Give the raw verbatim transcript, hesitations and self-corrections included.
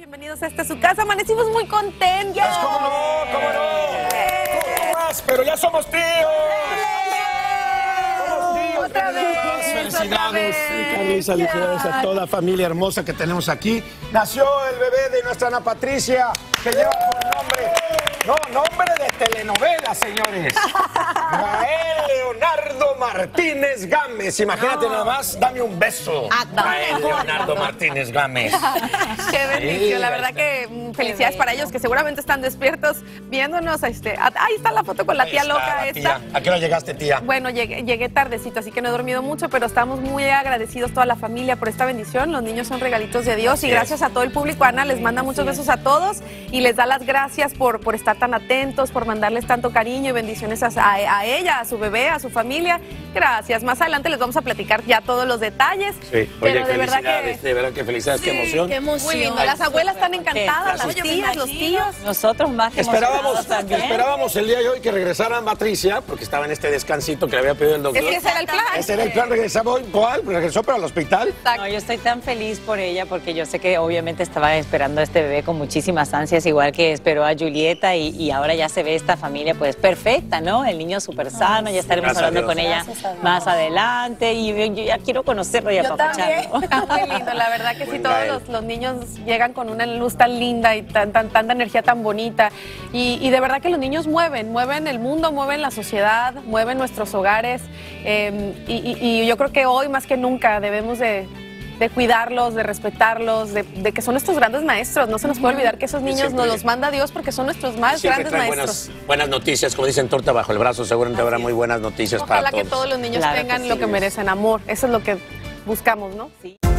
Bienvenidos a esta su casa, amanecimos muy contentos. Pues, ¿cómo no? ¿Cómo no? ¿Cómo más? Pero ya somos tíos. Somos tíos. Otra vez, Felicidades, otra Carlis, felicidades a toda la familia hermosa que tenemos aquí. Nació el bebé de nuestra Ana Patricia, que lleva por nombre, no, nombre de telenovela, señores. Gael Leonardo Martínez Gámez. Imagínate nada más, dame un beso. Gael Leonardo Martínez Gámez. Qué bendición, la verdad que mm, felicidades para ellos que seguramente están despiertos viéndonos. Este, a- ahí está la foto con la Ahí tía está loca la esta. tía. ¿A qué hora llegaste, tía? Bueno, llegué, llegué tardecito, así que no he dormido mucho, pero estamos muy agradecidos toda la familia por esta bendición. Los niños son regalitos de Dios Así y gracias es. a todo el público. Ana les manda muchos besos a todos y les da las gracias por, por estar tan atentos, por mandarles tanto cariño y bendiciones a, a- a ella, a su bebé, a su familia. Gracias. Más adelante les vamos a platicar ya todos los detalles. Sí, pero oye, de verdad felicidades, que de verdad que felicidades, qué emoción. Qué emoción. muy lindo. Las abuelas están encantadas, Gracias. las tías, los tíos. Nosotros más que Esperábamos, emocionados también. esperábamos el día de hoy que regresara Patricia, porque estaba en este descansito que le había pedido el doctor. Es que ese era el plan. Ese era el plan, regresaba hoy. ¿Cuál? Regresó, pero al hospital. No, yo estoy tan feliz por ella porque yo sé que obviamente estaba esperando a este bebé con muchísimas ansias, igual que esperó a Julieta y, y ahora ya se ve esta familia pues perfecta, ¿no? El niño súper sano, ya estaremos Gracias a hablando Dios. con ella Gracias a Dios. más adelante y yo, yo ya quiero conocerlo y Yo apapacharlo. Está muy lindo, la verdad que sí, Buen todos Gael. los, los niños llegan con una luz tan linda y tan, tan, tanta energía tan bonita. Y, y de verdad que los niños mueven, mueven el mundo, mueven la sociedad, mueven nuestros hogares. eh, y, y- y yo creo que hoy más que nunca debemos de, de cuidarlos, de respetarlos, de, de que son nuestros grandes maestros. No se nos puede olvidar que esos niños Siempre- nos los manda Dios porque son nuestros más Siempre grandes traen maestros. buenas, buenas noticias, como dicen, torta bajo el brazo, seguramente habrá muy buenas noticias Ojalá para que todos. todos los niños Claro que tengan sí. lo que merecen, amor. Eso es lo que buscamos, ¿no? Sí.